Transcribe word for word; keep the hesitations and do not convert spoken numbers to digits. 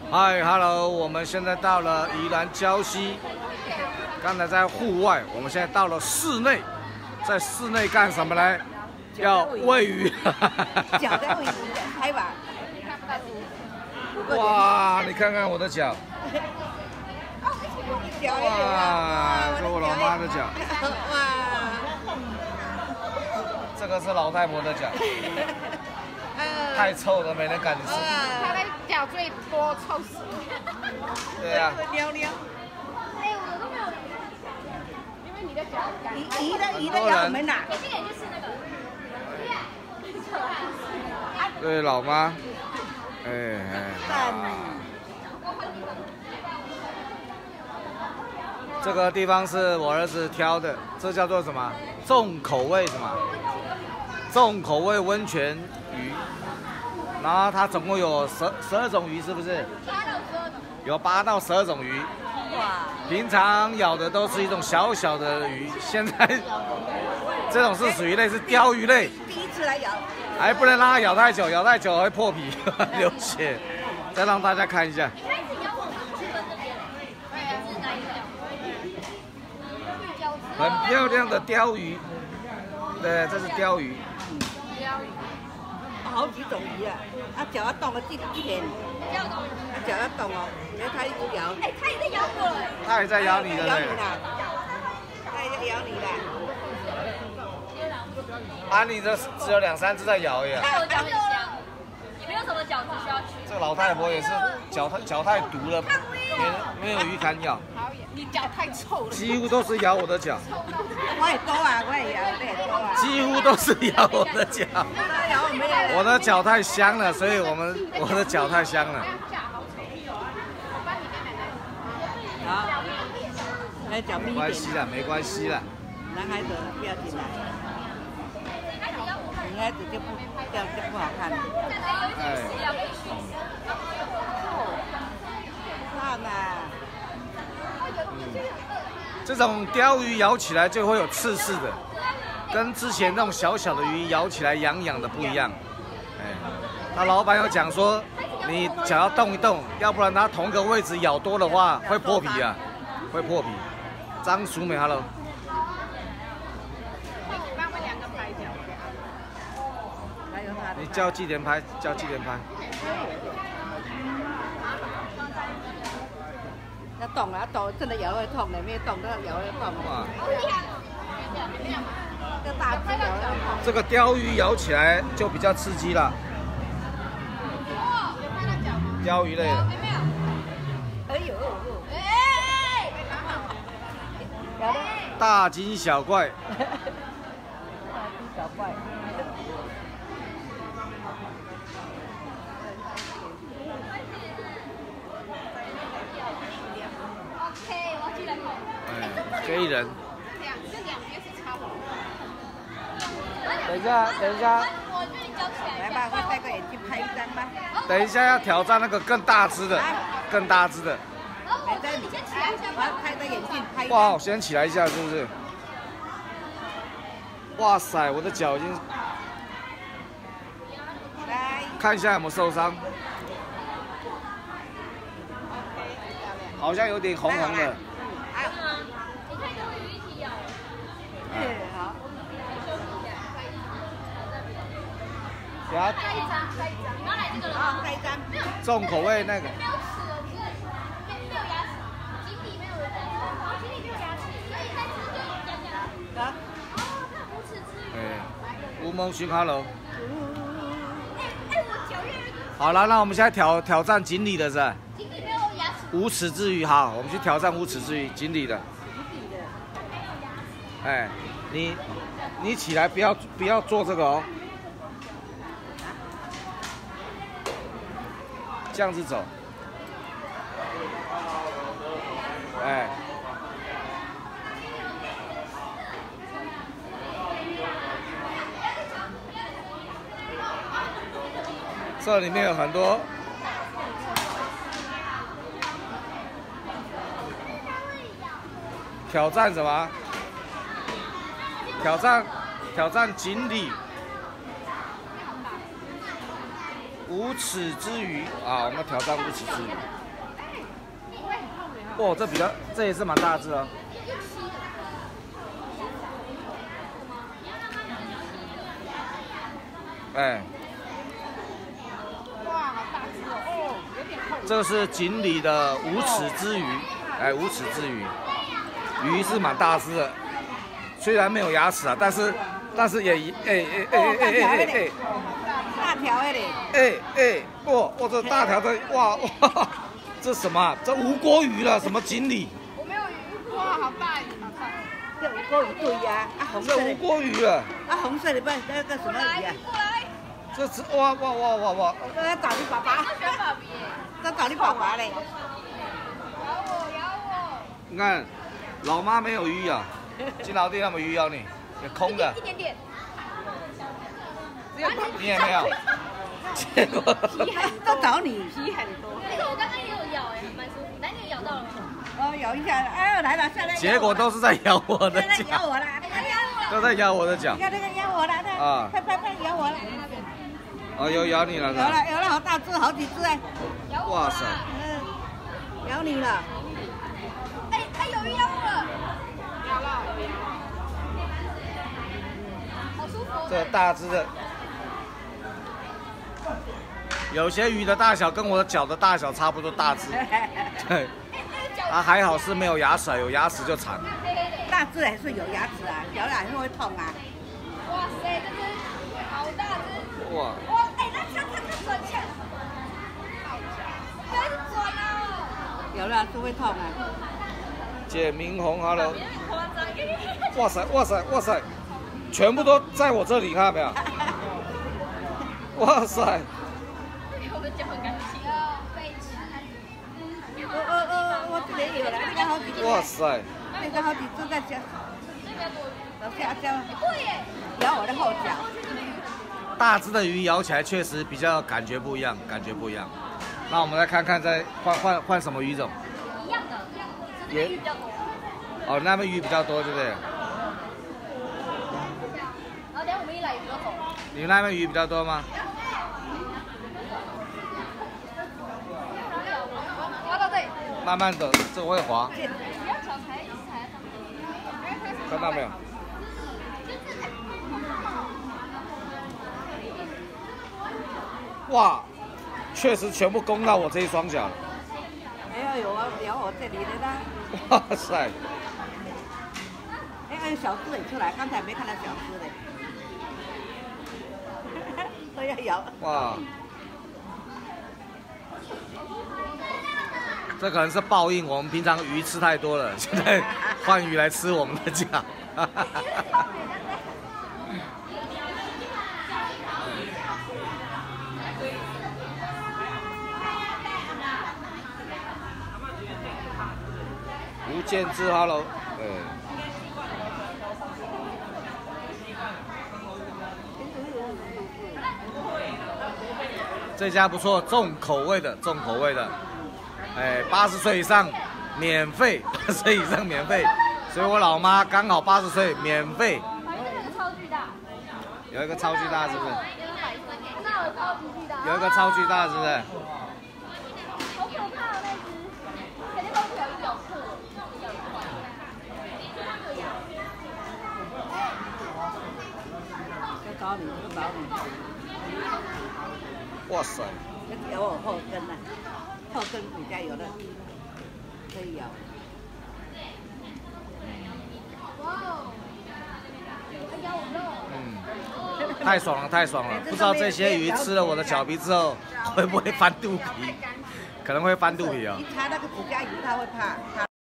嗨 ，Hello， 我们现在到了宜兰礁溪。刚才在户外，我们现在到了室内，在室内干什么呢？要喂鱼。 脚在喂鱼，拍吧。 哇，你看看我的脚。哇，这是我老妈的脚。哇。这个是老太婆的脚。太臭了，没人敢吃。 他的脚最多，臭死。 对呀。 撩撩。 哎，我都没有，因为你的脚干。 鱼鱼的鱼的脚我们拿。 这个就是那个。 对，老妈。哎哎。这个地方是我儿子挑的，这叫做什么？重口味什么？重口味温泉鱼。然后它总共有十十二种鱼，是不是？有八到十二种鱼。哇！平常咬的都是一种小小的鱼，现在这种是属于类似鲷鱼类。 第一次来咬。 还不能让它咬太久，咬太久会破皮流血。再让大家看一下。很漂亮的鲷鱼。对，这是鲷鱼。 鲷鱼。 好几种鱼啊！啊，脚要动了，这这边，啊，脚要动哦，因为它一直摇。哎，它也在咬我了。 它也在咬你的嘞。 它也在咬你的。 啊，你的只有两三只在咬而已。 它有脚很香，也没有什么饺子需要取。 这个老太婆也是脚太脚太毒了，没没有鱼敢咬。 你脚太臭了。 几乎都是咬我的脚。 我也多啊，我也咬，我也多啊。 几乎都是咬我的脚。我的脚太香了，所以我们我的脚太香了。 好，来脚密一点。 没关系了，没关系了。 男孩子不要紧啦，女孩子就不这样就不好看了。 哎。 看呐。 这种鲷鱼咬起来就会有刺刺的，跟之前那种小小的鱼咬起来痒痒的不一样。哎，那老板有讲说，你脚要动一动，要不然它同个位置咬多的话会破皮啊，会破皮。张淑美 ，Hello。你叫纪连拍，叫纪连拍。 要动啊，动真的咬会痛的，没有动，那咬会痛。哇！这大只咬会痛。 这个鲷鱼咬起来就比较刺激了。鲷鱼类的。 哎呦！哎！ 大惊小怪。 大惊小怪。 这一人。等一下，等一下。 来吧，我戴个眼镜拍一张吧。 等一下要挑战那个更大只的，更大只的。 来，在你先起来一下，我要戴个眼镜拍。 哇，我先起来一下，是不是？哇塞，我的脚已经。 来。 看一下有没有受伤。好像有点红红的。 嗯，好。 给他开一张，开一张。你刚来这个了吗？开一张。 重口味那个。 没有齿了，只是没有牙齿，井底没有人。井底没有牙齿，所以在吃就讲讲。啊？哦，它无齿之鱼。 哎，吴梦勋 ，Hello。 哎哎，我脚越来越。 好了，那我们现在挑挑战锦鲤的是吧？ 井底没有牙齿。 无齿之鱼，好，我们去挑战无齿之鱼，锦鲤的。哎，你你起来不要不要做这个哦，这样子走。哎，这里面有很多。挑战什么？挑战挑战锦鲤。 无齿之鱼啊，我们挑战无齿之鱼。哇，这比较，这也是蛮大只哦。哎。 哇，好大只哦！哦，有点厚。 这个是锦鲤的无齿之鱼，哎，无齿之鱼，鱼是蛮大只的，虽然没有牙齿啊，但是但是也哎哎哎哎哎哎哎， 大条的嘞！ 哎哎，哇哇这大条的哇哇，这什么、啊？这无锅鱼了？什么锦鲤？ 我没有鱼，哇，好大鱼，好看。 这无锅鱼对呀，啊红色这无锅鱼啊！ 啊红色的不，那个什么鱼啊？ 这是哇哇哇哇哇！ 我要找你爸爸。在找你爸爸嘞。 咬我，咬我！ 你看，老妈没有鱼咬，金老弟他们鱼咬你，也空的。 一点点。 你也没有。结果皮很多，都找你。 皮很多。可是我刚刚也有咬哎，蛮舒服。但你有咬到了吗？ 哦，咬一下，哎，来了，下来。 结果都是在咬我的脚。 咬我了， 都在咬我的脚。 你看那个咬我了， 啊！ 快快快，咬我了。 哦，有咬你了。 有了有了，好大只，好几只哎。 哇塞！ 嗯，咬你了。 哎哎，有鱼咬我了。咬了。好舒服。 这大只的，有些鱼的大小跟我的脚的大小差不多大只。对。啊，还好是没有牙齿，有牙齿就惨。 大只还是有牙齿啊，咬了还是会痛啊。 哇塞，这只好大只。 哇。 哇，哎，那它它它转向，开始转了。 咬了是会痛啊。 姐明红 ，hello。 有点夸张。 哇塞哇塞哇塞，全部都在我这里，看到没有？哇塞。 我的脚很干净。被吃。 哦哦哦，我这里有了，那个好几只。 哇塞。 那个好几只在家。老下江。 对耶。 咬我的后脚。 大只的鱼咬起来确实比较感觉不一样，感觉不一样。那我们来看看，再换换换什么鱼种？ 一样的，只是这边鱼比较多。 哦，那边鱼比较多，对不对？ 然后等下我们一来鱼就走。 你们那边鱼比较多吗？ 滑到这里。 慢慢的，这会滑。 不要脚踩，一直踩在上面。 看到没有？哇，确实全部攻到我这一双脚了。 没有有啊，咬我这里的啦。 哇塞！ 哎，还有小只也出来，刚才没看到小只的。都要咬。 哇！这可能是报应，我们平常鱼吃太多了，现在换鱼来吃我们的脚。吴建之 ，hello， 对。这家不错，重口味的，重口味的。哎，八十岁以上免费，八十岁以上免费，所以我老妈刚好八十岁免费。 有一个超巨大， 有一个超巨大，是不是？ 那有超级巨大。 有一个超巨大，是不是？ 好可怕啊那只，肯定都有一咬破。 要找你，要找你。 哇塞！ 要咬我后跟呢、啊，后跟比较有的可以咬。 哇哦！还咬我肉。 嗯，太爽了，太爽了！不知道这些鱼吃了我的脚皮之后会不会翻肚皮？可能会翻肚皮哦。 一插那个指甲油，它会怕怕